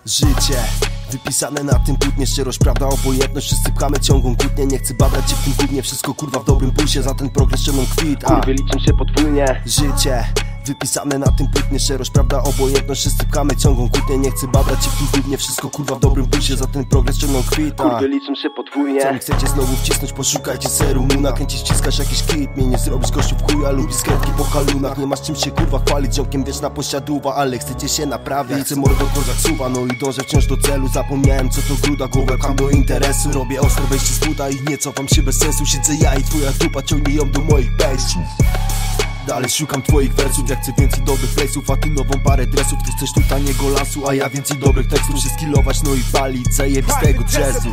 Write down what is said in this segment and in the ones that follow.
Życie wypisane na tym płótnie, szczerość, prawda, obojętność. Wszyscy pchamy ciągłą kłótnię, nie chcę babrać się w tym gównie. Wszystko kurwa w dobrym pulsie, za ten progres ściągną kwit. Kurwy liczą się podwójnie. Życie wypisane na tym płótnie, szczerość, prawda, obojętność. Wszyscy pchamy ciągłą kłótnię, nie chcę babrać się w tym gównie. Wszystko kurwa w dobrym pulsie, za ten progres ściągną kwit. Kurwy liczą się podwójnie. Co mi chcecie znowu wcisnąć, poszukajcie serum. Nakręcić, ściskasz jakiś kit, mnie nie zrobisz gościu w chuja. Lubi skretki po halunach, nie masz czym się kurwa chwalić. Ziomkiem wieczna posiadówa, ale chcecie się naprawić. Ja chcę mordo kozak suwa, no i dążę wciąż do celu. Zapomniałem co to gruda, głowę kam do interesu. Robię ostro wejście z buta i nie cofam się bez sensu. Siedzę ja i twoja dupa ciągnie ją do moich bejsów. Dalej szukam twoich wersów, ja chcę więcej dobrych place'ów, a ty nową parę dresów. Ty chcesz tu taniego lansu, a ja więcej dobrych tekstów. Się skillować, no i palić zajebistego jazzu.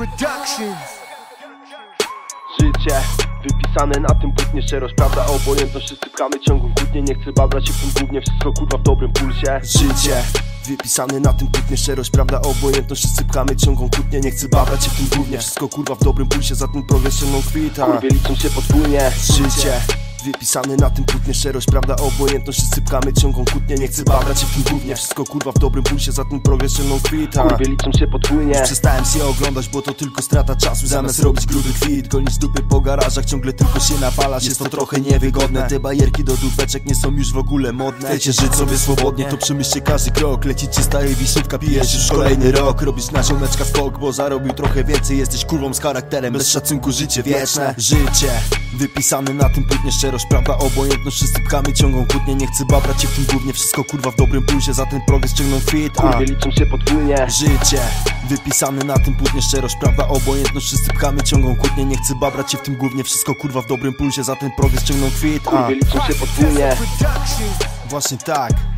Życie wypisane na tym płótnie, szczerość, prawda, obojętność. Wszyscy pchamy ciągłą kłótnię, nie chcę babrać się w tym gównie. Wszystko kurwa w dobrym pulsie. Życie wypisane na tym płótnie, szczerość, prawda, obojętność. Wszyscy pchamy ciągłą kłótnię, nie chcę babrać się w tym gównie. Wszystko kurwa w dobrym pulsie, za ten progres ściągną kwita. Kurwy liczą się podwójnie. Życie wypisane na tym płótnie, szczerość, prawda, obojętność. Wszyscy pchamy ciągłą kłótnię, nie chcę babrać się w tym gównie. Wszystko kurwa w dobrym pulsie, za ten progres ściągną kwita. Kurwy liczą się podwójnie. Przestałem się oglądać, bo to tylko strata czasu. Zamiast robić gruby kwit, gonić dupy po garażach, ciągle tylko się napalasz. Jest to trochę niewygodne, te bajerki do dupeczek nie są już w ogóle modne. Chcecie żyć sobie swobodnie, to przemyślcie każdy krok. Leci ci staje wiśniówka, pijesz już kolejny rok. Robisz na ziomeczka skok, bo zarobił trochę więcej. Jesteś kurwą z charakterem, bez szacunku życie wieczne. Życie wypisane na tym płótnie, szczerość, prawda, obojętność. Wszyscy pchamy ciągłą kłótnię, nie chcę babrać się w tym gównie. Wszystko kurwa w dobrym pulsie, za ten progres ciągną kwit. Kurwy liczą się podwójnie. Życie wypisane na tym płótnie, szczerość, prawda, obojętność. Wszyscy pchamy ciągłą kłótnię, nie chcę babrać się w tym gównie. Wszystko kurwa w dobrym pulsie, za ten progres ciągną kwit. Kurwy liczą się podwójnie. Właśnie tak.